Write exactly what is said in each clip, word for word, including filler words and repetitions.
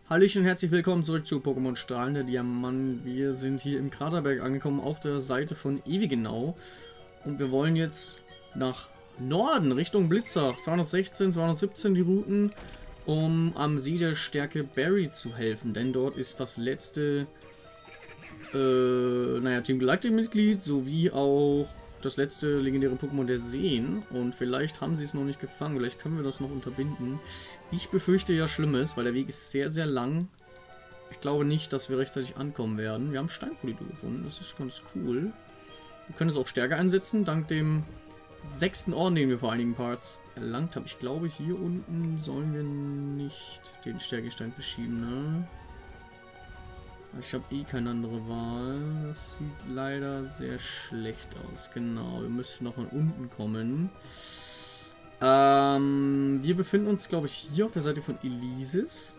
Hallöchen und herzlich willkommen zurück zu Pokémon Strahlender Diamant. Wir sind hier im Kraterberg angekommen auf der Seite von Ewigenau. Und wir wollen jetzt nach Norden, Richtung Blitzer. zweihundertsechzehn, zweihundertsiebzehn die Routen, um am See der Stärke Barry zu helfen. Denn dort ist das letzte äh, naja, Team Galactic-Mitglied sowie auch das letzte legendäre Pokémon der Seen. Und vielleicht haben sie es noch nicht gefangen. Vielleicht können wir das noch unterbinden. Ich befürchte ja Schlimmes, weil der Weg ist sehr, sehr lang. Ich glaube nicht, dass wir rechtzeitig ankommen werden. Wir haben Steinpolitur gefunden. Das ist ganz cool. Wir können es auch stärker einsetzen, dank dem sechsten Orden, den wir vor einigen Parts erlangt haben. Ich glaube, hier unten sollen wir nicht den Stärkestein beschieben, ne? Ich habe eh keine andere Wahl. Das sieht leider sehr schlecht aus. Genau, wir müssen noch von unten kommen. Ähm, wir befinden uns, glaube ich, hier auf der Seite von Elysis.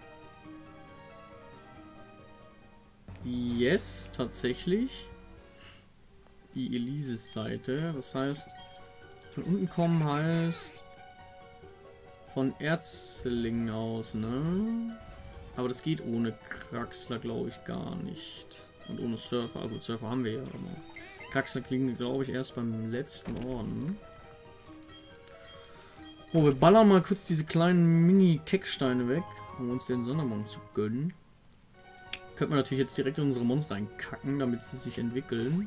Yes, tatsächlich. Die Elysis-Seite. Das heißt, von unten kommen heißt von Erzlingen aus, ne? Aber das geht ohne Kraxler, glaube ich, gar nicht. Und ohne Surfer. Also Surfer haben wir ja. Aber Kraxler klingt, glaube ich, erst beim letzten Orden. Oh, wir ballern mal kurz diese kleinen Mini-Kecksteine weg, um uns den Sondermond zu gönnen. Könnte man natürlich jetzt direkt in unsere Mons reinkacken, damit sie sich entwickeln.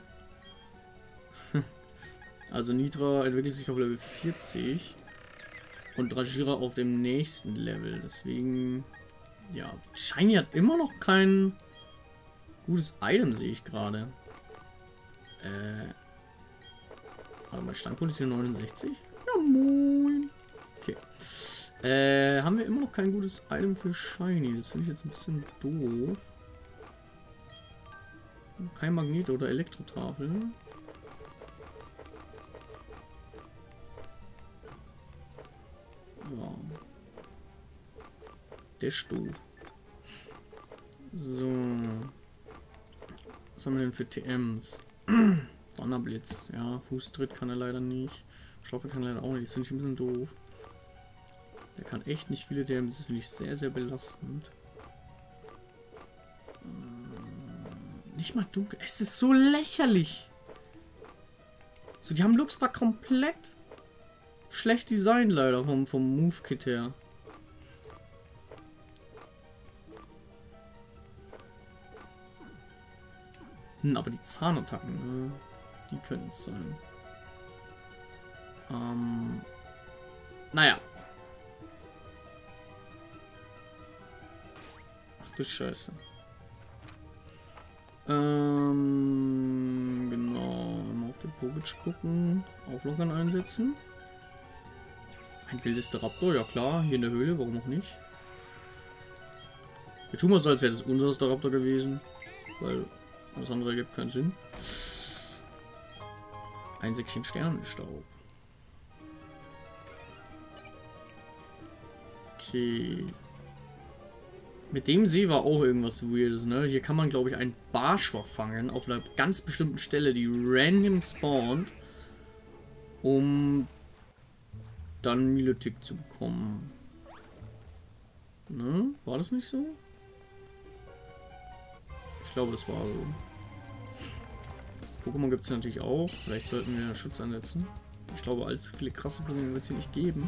Also Nitra entwickelt sich auf Level vierzig. Und Dragira auf dem nächsten Level. Deswegen... Ja, Shiny hat immer noch kein gutes Item, sehe ich gerade. Äh. Warte mal, Steinpolitur neunundsechzig? Ja, moin. Okay. Äh, haben wir immer noch kein gutes Item für Shiny? Das finde ich jetzt ein bisschen doof. Kein Magnet oder Elektrotafel. Ja. Der ist doof. So. Was haben wir denn für T Ms? Donnerblitz. Ja, Fußtritt kann er leider nicht. Schaufel kann er leider auch nicht. Das finde ich ein bisschen doof. Er kann echt nicht viele T Ms. Das finde ich sehr, sehr belastend. Nicht mal dunkel. Es ist so lächerlich. So, die haben Lux da komplett schlecht designt leider vom, vom Move-Kit her. Hm, aber die Zahnattacken, ne? Die können es sein. Ähm, naja. Ach du Scheiße. Ähm, genau. Mal auf den Pogic gucken. Auflockern einsetzen. Ein wildester Raptor, ja klar. Hier in der Höhle, warum auch nicht? Wir tun mal so, als wäre das unser Staraptor gewesen. Weil... Das andere ergibt keinen Sinn. Ein Säckchen Sternenstaub. Okay. Mit dem See war auch irgendwas Weirdes, ne? Hier kann man, glaube ich, einen Barschwach fangen auf einer ganz bestimmten Stelle, die random spawnt, um dann Milotic zu bekommen. Ne? War das nicht so? Ich glaube, das war so. Pokémon gibt es natürlich auch. Vielleicht sollten wir Schutz ansetzen. Ich glaube, allzu viele krasse Pokémon wird es hier nicht geben.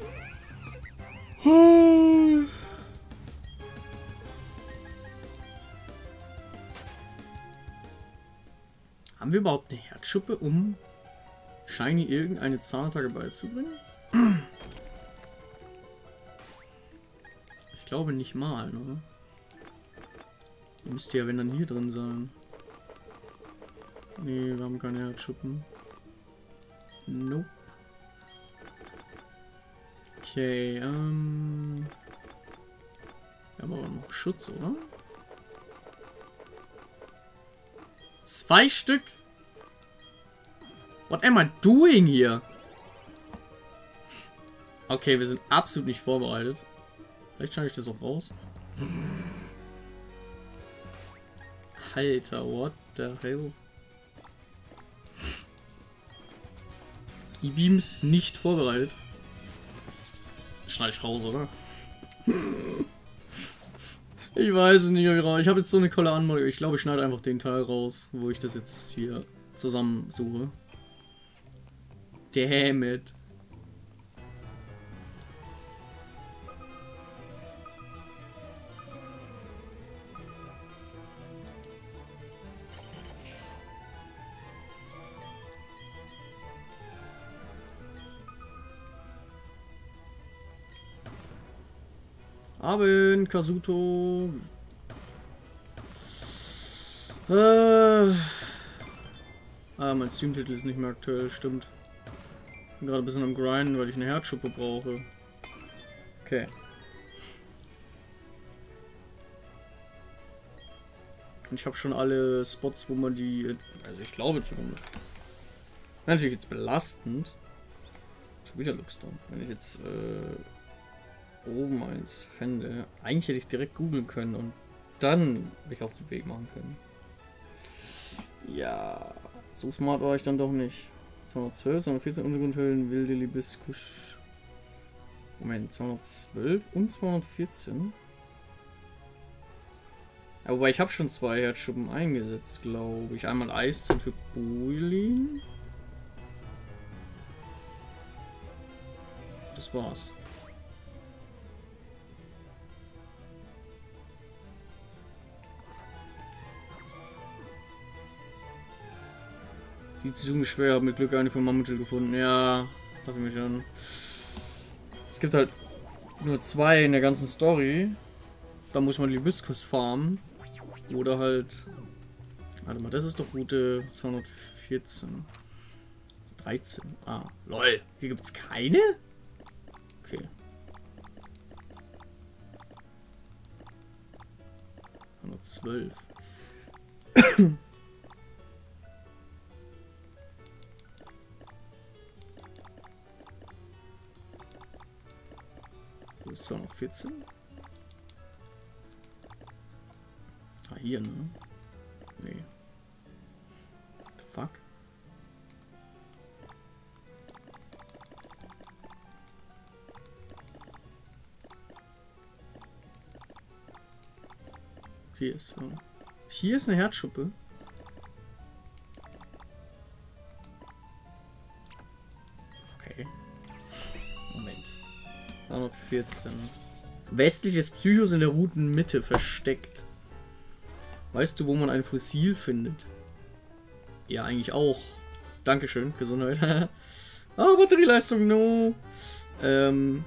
Haben wir überhaupt eine Herzschuppe, um Shiny irgendeine Zahnattacke beizubringen? Ich glaube nicht mal, ne? Müsste ja, wenn dann hier drin sein. Nee, wir haben keine Herzschuppen. Nope. Okay, ähm... wir haben aber noch Schutz, oder? Zwei Stück? What am I doing hier? Okay, wir sind absolut nicht vorbereitet. Vielleicht schneide ich das auch raus. Alter, what the hell? E-Beams nicht vorbereitet. Schneide ich raus, oder? Ich weiß es nicht, ich habe jetzt so eine tolle Anmutung. Ich glaube, ich schneide einfach den Teil raus, wo ich das jetzt hier zusammensuche. Damn it. Abend, Kazuto. Äh. Ah, mein Streamtitel ist nicht mehr aktuell, stimmt. Bin gerade ein bisschen am Grinden, weil ich eine Herzschuppe brauche. Okay. Und ich habe schon alle Spots, wo man die... Also ich glaube zumindest. Natürlich jetzt belastend. Schon wieder Lookstone. Wenn ich jetzt äh, oben eins fände. Eigentlich hätte ich direkt googeln können und dann mich auf den Weg machen können. Ja, so smart war ich dann doch nicht. zweihundertzwölf, zweihundertvierzehn Untergrundhöhlen, wilde Libiskus. Moment, zweihundertzwölf und zweihundertvierzehn. Ja, wobei ich habe schon zwei Herzschuppen eingesetzt, glaube ich. Einmal Eiszeit für Builin. Das war's. Die Ziehung schwer, habe mit Glück eine von Mammutel gefunden. Ja, dachte ich mir schon. Es gibt halt nur zwei in der ganzen Story. Da muss man Libiskus farmen. Oder halt. Warte mal, das ist doch Route zweihundertvierzehn. dreizehn. Ah, lol. Hier gibt's keine? Okay. hundertzwölf. Wo ist zweihundertvierzehn? Ah, hier, ne? Nee. Fuck. Hier ist so. Hier ist eine Herzschuppe. Okay. Moment. zweihundertvierzehn. Westliches Psychos in der Routenmitte versteckt. Weißt du, wo man ein Fossil findet? Ja, eigentlich auch. Dankeschön, Gesundheit. Ah, Batterieleistung, no. Ähm.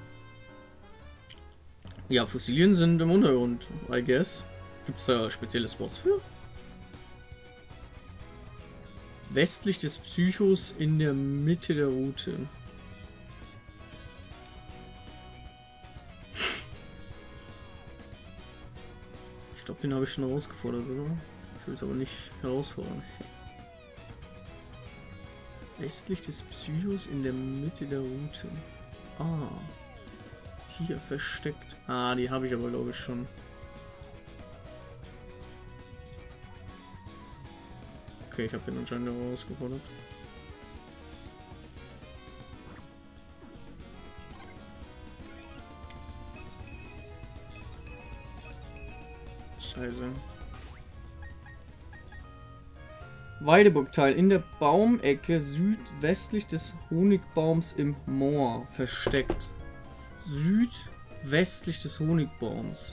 Ja, Fossilien sind im Untergrund, I guess. Gibt es da spezielle Spots für? Westlich des Psychos in der Mitte der Route. Ich glaube, den habe ich schon herausgefordert, oder? Ich will es aber nicht herausfordern. Westlich des Psychos in der Mitte der Route. Ah. Hier versteckt. Ah, die habe ich aber, glaube ich, schon. Okay, ich habe den anscheinend herausgefordert. Scheiße. Weideburgteil in der Baumecke südwestlich des Honigbaums im Moor versteckt. Südwestlich des Honigbaums.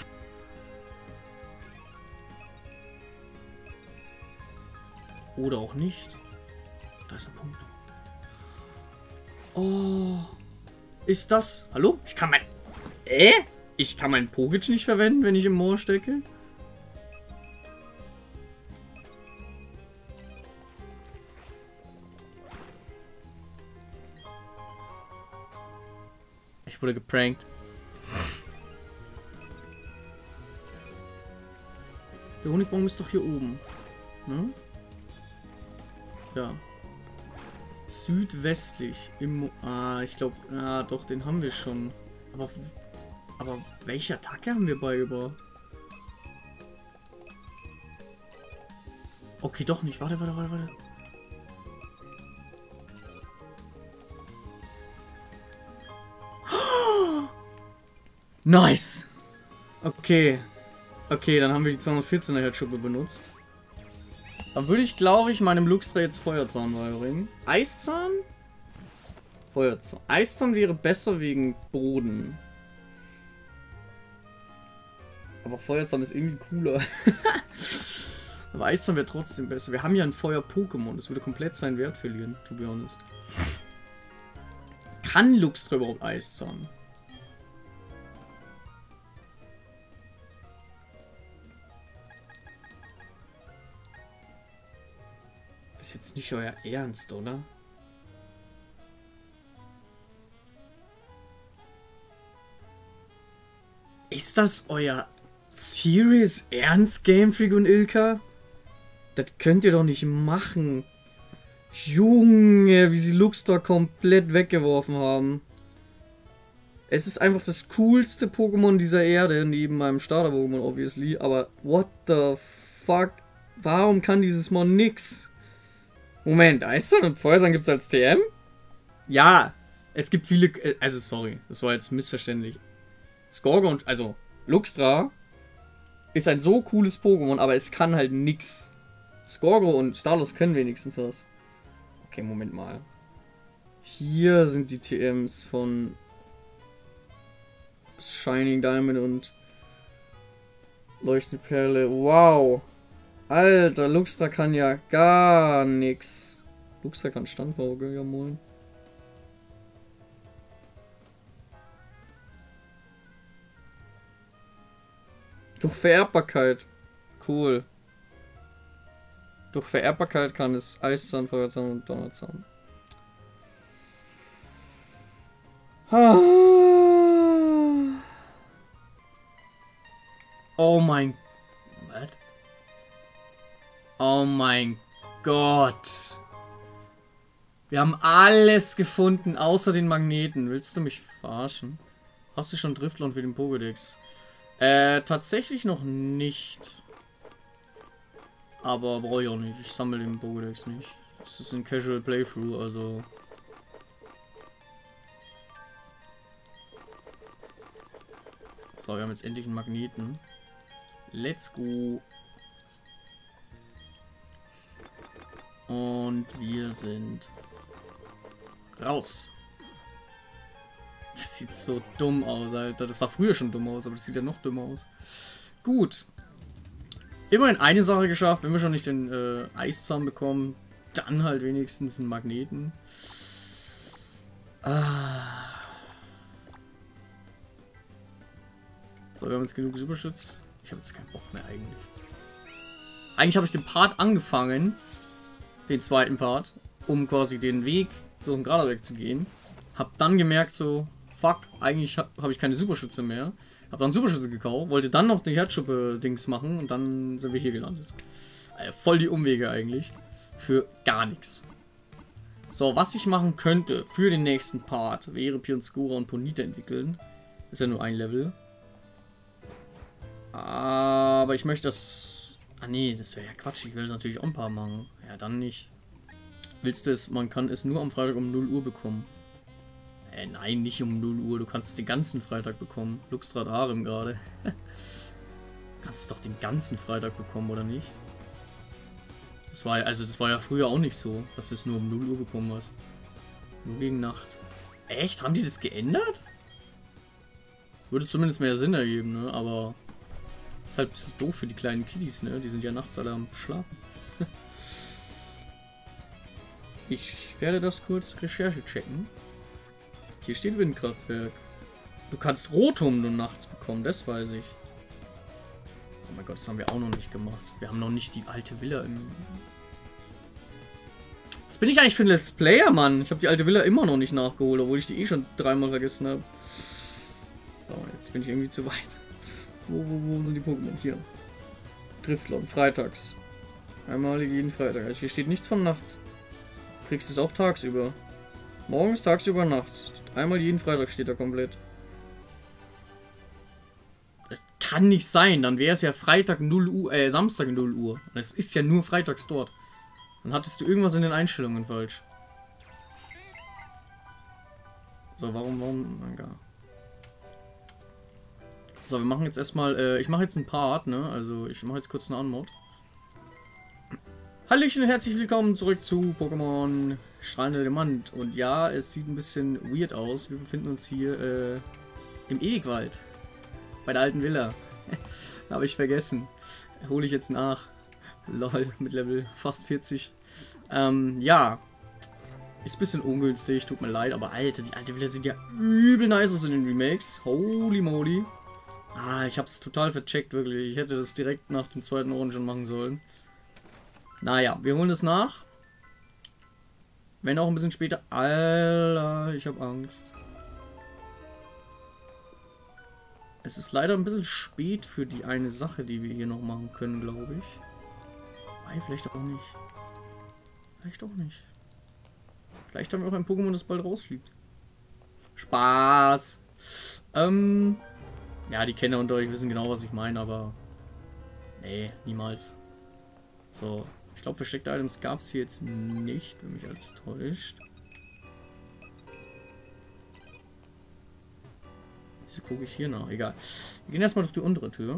Oder auch nicht. Da ist ein Punkt. Oh. Ist das... Hallo? Ich kann mein... Äh? Ich kann meinen Pogic nicht verwenden, wenn ich im Moor stecke? Ich wurde geprankt. Der Honigbaum ist doch hier oben. Ne? Ja. Südwestlich. Im Mo ah, ich glaube... Ah, doch, den haben wir schon. Aber... Aber welche Attacke haben wir beigebracht? Okay, doch nicht. Warte, warte, warte, warte. Nice! Okay. Okay, dann haben wir die zweihundertvierzehner Herzschuppe benutzt. Dann würde ich, glaube ich, meinem Luxra jetzt Feuerzahn beibringen. Eiszahn? Feuerzahn. Eiszahn wäre besser wegen Boden. Aber Feuerzahn ist irgendwie cooler. Aber Eiszahn wäre trotzdem besser. Wir haben ja ein Feuer-Pokémon. Das würde komplett seinen Wert verlieren, to be honest. Kann Luxra überhaupt Eiszahn? Das ist jetzt nicht euer Ernst, oder? Ist das euer Serious Ernst, Game Freak und Ilka? Das könnt ihr doch nicht machen. Junge, wie sie Luxra komplett weggeworfen haben. Es ist einfach das coolste Pokémon dieser Erde, neben meinem Starter-Pokémon, obviously. Aber what the fuck? Warum kann dieses Mon nix? Moment, Eiszahn und Feuerzahn gibt es als T M? Ja, es gibt viele... Also, sorry, das war jetzt missverständlich. Skorgo und... Also, Luxra ist ein so cooles Pokémon, aber es kann halt nix. Skorgo und Stalos können wenigstens was. Okay, Moment mal. Hier sind die T Ms von Shining Diamond und Leuchtende Perle. Wow. Alter, Luxra kann ja gar nix. Luxra kann Standbau, ja moin. Durch Vererbbarkeit. Cool. Durch Vererbbarkeit kann es Eiszahn, Feuerzahn und Donnerzahn. Oh mein... Was? Oh mein Gott. Wir haben alles gefunden, außer den Magneten. Willst du mich verarschen? Hast du schon Driftlord für den Pokédex? Äh, tatsächlich noch nicht. Aber brauche ich auch nicht. Ich sammle den Pokédex nicht. Das ist ein Casual Playthrough, also... So, wir haben jetzt endlich einen Magneten. Let's go. Und wir sind raus. Das sieht so dumm aus, Alter. Das sah früher schon dumm aus, aber das sieht ja noch dümmer aus. Gut. Immerhin eine Sache geschafft. Wenn wir schon nicht den äh, Eiszahn bekommen, dann halt wenigstens einen Magneten. Ah. So, wir haben jetzt genug Superschutz. Ich habe jetzt keinen Bock mehr eigentlich. Eigentlich habe ich den Part angefangen, den zweiten Part, um quasi den Weg so einen gerader Weg zu gehen. Hab dann gemerkt so, fuck, eigentlich habe hab ich keine Superschütze mehr. Hab dann Superschütze gekauft, wollte dann noch die Herzschuppe-Dings machen und dann sind wir hier gelandet. Also voll die Umwege eigentlich. Für gar nichts. So, was ich machen könnte für den nächsten Part, wäre Pionscura und Ponyta entwickeln. Ist ja nur ein Level. Aber ich möchte das... Ah nee, das wäre ja Quatsch. Ich will es natürlich auch ein paar machen. Ja, dann nicht. Willst du es? Man kann es nur am Freitag um null Uhr bekommen. Äh, nein, nicht um null Uhr. Du kannst es den ganzen Freitag bekommen. Luxrad Harem gerade. Kannst es doch den ganzen Freitag bekommen, oder nicht? Das war, also das war ja früher auch nicht so, dass du es nur um null Uhr bekommen hast. Nur gegen Nacht. Echt? Haben die das geändert? Würde zumindest mehr Sinn ergeben, ne? Aber ist halt ein bisschen doof für die kleinen Kiddies, ne? Die sind ja nachts alle am Schlafen. Ich werde das kurz Recherche checken. Hier steht Windkraftwerk. Du kannst Rotom nur nachts bekommen, das weiß ich. Oh mein Gott, das haben wir auch noch nicht gemacht. Wir haben noch nicht die alte Villa im... Was bin ich eigentlich für ein Let's Player, Mann? Ich habe die alte Villa immer noch nicht nachgeholt, obwohl ich die eh schon dreimal vergessen habe. So, jetzt bin ich irgendwie zu weit. Wo, wo, wo sind die Pokémon? Hier. Driftlord, freitags. Einmal jeden Freitag. Also hier steht nichts von nachts. Du kriegst es auch tagsüber. Morgens, tagsüber, nachts. Einmal jeden Freitag steht da komplett. Das kann nicht sein. Dann wäre es ja Freitag null Uhr, äh, Samstag null Uhr. Das ist ja nur freitags dort. Dann hattest du irgendwas in den Einstellungen falsch. So, warum, warum, mein Gott. So, wir machen jetzt erstmal, äh, ich mache jetzt einen Part, ne? Also ich mache jetzt kurz eine Unmod. Hallöchen und herzlich willkommen zurück zu Pokémon Strahlender Diamant. Und ja, es sieht ein bisschen weird aus. Wir befinden uns hier äh, im Ewigwald. Bei der alten Villa. Habe ich vergessen. Hole ich jetzt nach. Lol, mit Level fast vierzig. Ähm, ja. Ist ein bisschen ungünstig, tut mir leid, aber Alter, die alte Villa sieht ja übel nice aus in den Remakes. Holy moly. Ah, ich hab's total vercheckt, wirklich. Ich hätte das direkt nach dem zweiten Orangen machen sollen. Naja, wir holen es nach. Wenn auch ein bisschen später. Alter, ich hab Angst. Es ist leider ein bisschen spät für die eine Sache, die wir hier noch machen können, glaube ich. Nein, vielleicht auch nicht. Vielleicht auch nicht. Vielleicht haben wir auch ein Pokémon, das bald rausfliegt. Spaß! Ähm... Ja, die Kenner unter euch wissen genau, was ich meine, aber... Nee, niemals. So, ich glaube, versteckte Items gab es hier jetzt nicht, wenn mich alles täuscht. Wieso gucke ich hier nach? Egal. Wir gehen erstmal durch die untere Tür.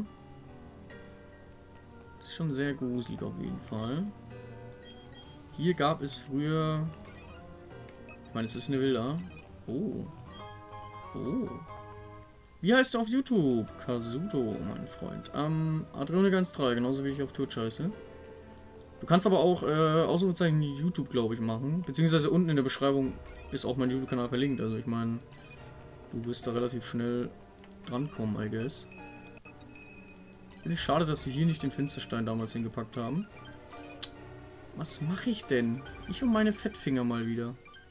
Das ist schon sehr gruselig auf jeden Fall. Hier gab es früher... Ich meine, es ist eine Villa. Oh. Oh. Wie heißt du auf YouTube? Kazuto, mein Freund. Ähm, Adreonegans drei, genauso wie ich auf Twitch heiße. Du kannst aber auch äh, Ausrufezeichen YouTube, glaube ich, machen. Beziehungsweise unten in der Beschreibung ist auch mein YouTube-Kanal verlinkt. Also ich meine, du wirst da relativ schnell drankommen, I guess. Finde ich schade, dass sie hier nicht den Finsterstein damals hingepackt haben. Was mache ich denn? Ich und meine Fettfinger mal wieder.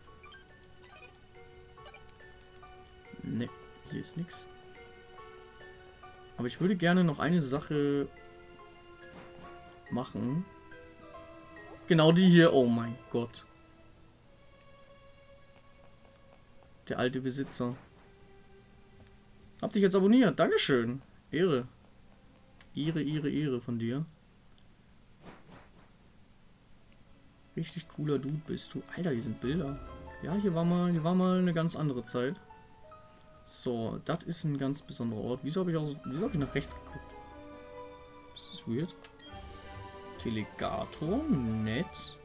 Ne, hier ist nichts. Aber ich würde gerne noch eine Sache machen. Genau die hier. Oh mein Gott. Der alte Besitzer. Hab dich jetzt abonniert. Dankeschön. Ehre. Ehre, Ehre, Ehre von dir. Richtig cooler Dude bist du. Alter, hier sind Bilder. Ja, hier war mal, hier war mal eine ganz andere Zeit. So, das ist ein ganz besonderer Ort. Wieso habe ich, auch, wieso hab ich nach rechts geguckt? Das ist weird. Telegator, nett.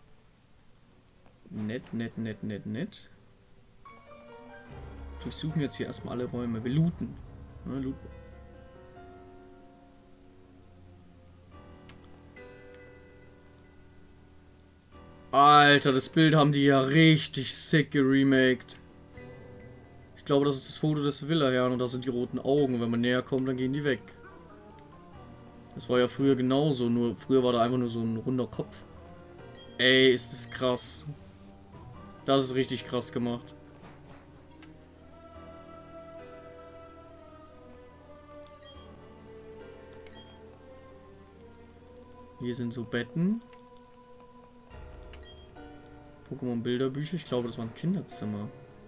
Nett, nett, nett, nett, nett. Durchsuchen jetzt hier erstmal alle Räume. Wir looten. Ja, looten. Alter, das Bild haben die ja richtig sick geremaked. Ich glaube, das ist das Foto des Villaherrn und das sind die roten Augen. Wenn man näher kommt, dann gehen die weg. Das war ja früher genauso, nur früher war da einfach nur so ein runder Kopf. Ey, ist das krass. Das ist richtig krass gemacht. Hier sind so Betten. Pokémon-Bilderbücher. Ich glaube, das war ein Kinderzimmer.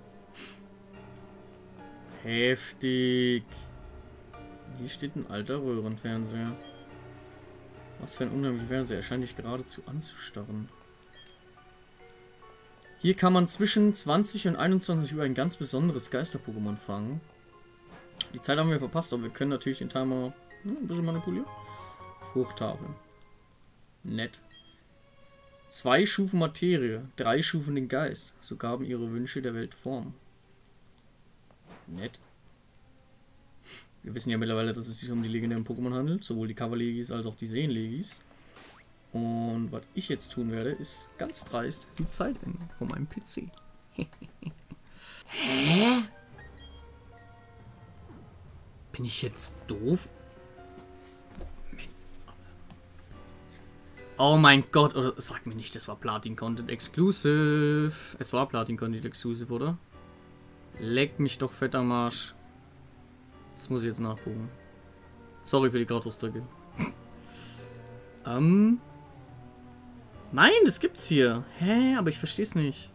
Heftig. Hier steht ein alter Röhrenfernseher. Was für ein unheimlicher Fernseher. Er scheint dich geradezu anzustarren. Hier kann man zwischen zwanzig und einundzwanzig Uhr ein ganz besonderes Geister-Pokémon fangen. Die Zeit haben wir verpasst, aber wir können natürlich den Timer hm, ein bisschen manipulieren. Fruchttafel. Nett. Zwei schufen Materie, drei schufen den Geist. So gaben ihre Wünsche der Welt Form. Nett. Wir wissen ja mittlerweile, dass es sich um die legendären Pokémon handelt. Sowohl die Coverlegis als auch die Seenlegis. Und was ich jetzt tun werde, ist ganz dreist die Zeit ändern von meinem P C. Hä? Bin ich jetzt doof? Oh mein Gott, oder sag mir nicht, das war Platin Content Exclusive. Es war Platin Content Exclusive, oder? Leck mich doch fett am Arsch. Das muss ich jetzt nachgucken. Sorry für die Gradausdrücke. ähm. Nein, das gibt's hier. Hä? Aber ich versteh's nicht.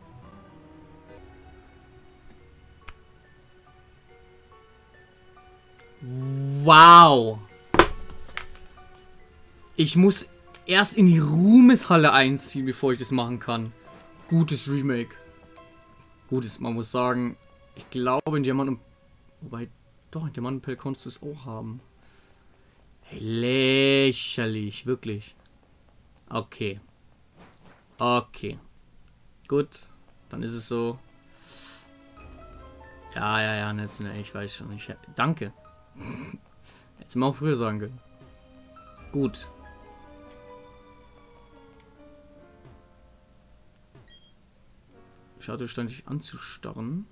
Wow. Ich muss erst in die Ruhmeshalle einziehen, bevor ich das machen kann. Gutes Remake. Gutes, man muss sagen, ich glaube in Diamant und... Wobei, Doch, in Diamantenpell konntest du es auch haben. Hey, lächerlich, wirklich. Okay. Okay. Gut, dann ist es so. Ja, ja, ja, jetzt, ne, ich weiß schon. Ich, danke. Hättest du mir auch früher sagen können. Gut. Schade, ständig anzustarren.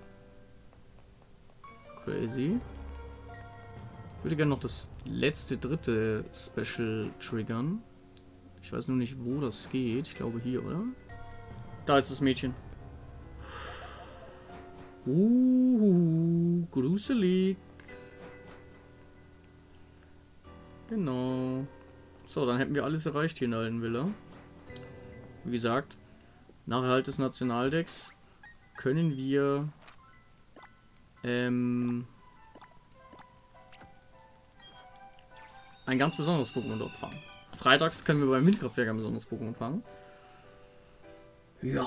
Crazy. Ich würde gerne noch das letzte, dritte Special triggern. Ich weiß nur nicht, wo das geht. Ich glaube hier, oder? Da ist das Mädchen. Uh, gruselig. Genau. So, dann hätten wir alles erreicht hier in der alten Villa. Wie gesagt, nach Erhalt des Nationaldecks können wir ähm, ein ganz besonderes Pokémon dort fangen. Freitags können wir beim Windkraftwerk ein besonderes Pokémon fangen. Ja.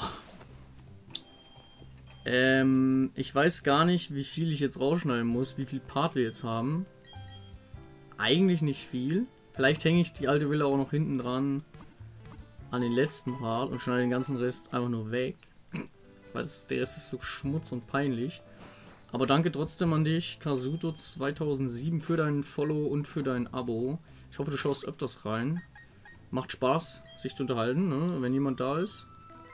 Ähm, ich weiß gar nicht, wie viel ich jetzt rausschneiden muss, wie viel Part wir jetzt haben. Eigentlich nicht viel. Vielleicht hänge ich die alte Villa auch noch hinten dran an den letzten Part und schneide den ganzen Rest einfach nur weg. Weil das, der Rest ist so schmutz und peinlich. Aber danke trotzdem an dich, Kasuto zweitausendsieben, für deinen Follow und für dein Abo. Ich hoffe, du schaust öfters rein. Macht Spaß, sich zu unterhalten, ne, wenn jemand da ist.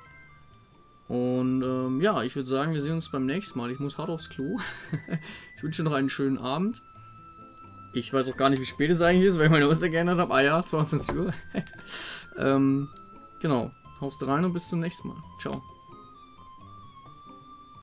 Und ähm, ja, ich würde sagen, wir sehen uns beim nächsten Mal. Ich muss hart aufs Klo. Ich wünsche dir noch einen schönen Abend. Ich weiß auch gar nicht, wie spät es eigentlich ist, weil ich meine Uhrzeit geändert habe. Ah ja, zweiundzwanzig Uhr. ähm, genau. Haust rein und bis zum nächsten Mal. Ciao.